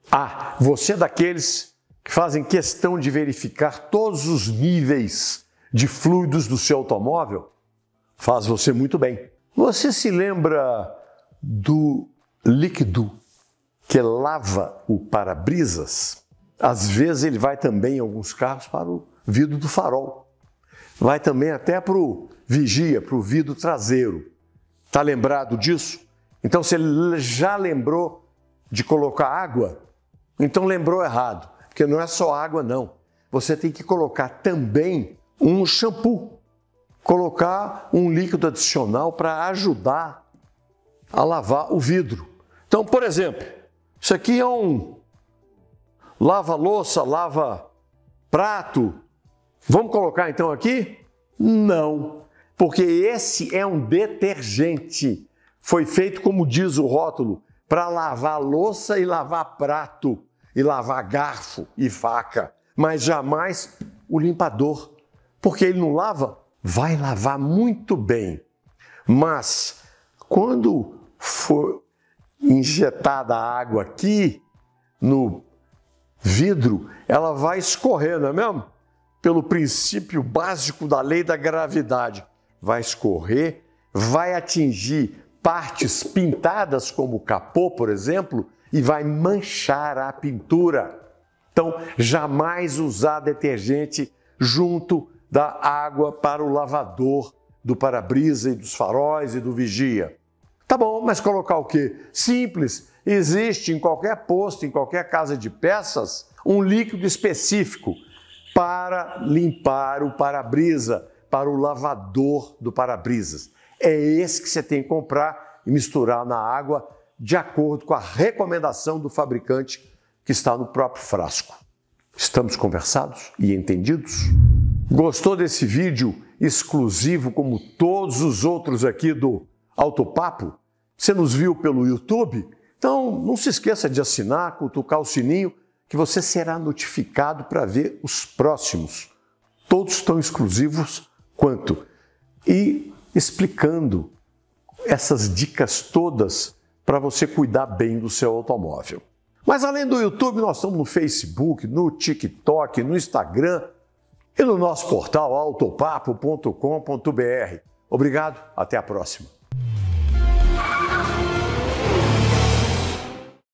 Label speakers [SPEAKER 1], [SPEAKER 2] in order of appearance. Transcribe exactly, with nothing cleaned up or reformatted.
[SPEAKER 1] Ah, você é daqueles que fazem questão de verificar todos os níveis de fluidos do seu automóvel? Faz você muito bem. Você se lembra do líquido que lava o para-brisas? Às vezes ele vai também, em alguns carros, para o vidro do farol. Vai também até para o vigia, para o vidro traseiro. Está lembrado disso? Então, você já lembrou de colocar água? Então lembrou errado, porque não é só água, não. Você tem que colocar também um shampoo, colocar um líquido adicional para ajudar a lavar o vidro. Então, por exemplo, isso aqui é um lava-louça, lava-prato. Vamos colocar então aqui? Não, porque esse é um detergente. Foi feito, como diz o rótulo, para lavar louça e lavar prato, e lavar garfo e faca, mas jamais o limpador, porque ele não lava, vai lavar muito bem. Mas quando for injetada a água aqui no vidro, ela vai escorrer, não é mesmo? Pelo princípio básico da lei da gravidade. Vai escorrer, vai atingir partes pintadas, como o capô, por exemplo, e vai manchar a pintura. Então, jamais usar detergente junto da água para o lavador do para-brisa e dos faróis e do vigia. Tá bom, mas colocar o quê? Simples. Existe em qualquer posto, em qualquer casa de peças, um líquido específico para limpar o para-brisa, para o lavador do para-brisas. É esse que você tem que comprar e misturar na água de acordo com a recomendação do fabricante que está no próprio frasco. Estamos conversados e entendidos? Gostou desse vídeo exclusivo como todos os outros aqui do Autopapo? Você nos viu pelo YouTube? Então não se esqueça de assinar, cutucar o sininho, que você será notificado para ver os próximos. Todos tão exclusivos quanto. E explicando essas dicas todas para você cuidar bem do seu automóvel. Mas além do YouTube, nós estamos no Facebook, no TikTok, no Instagram e no nosso portal autopapo ponto com ponto br. Obrigado, até a próxima.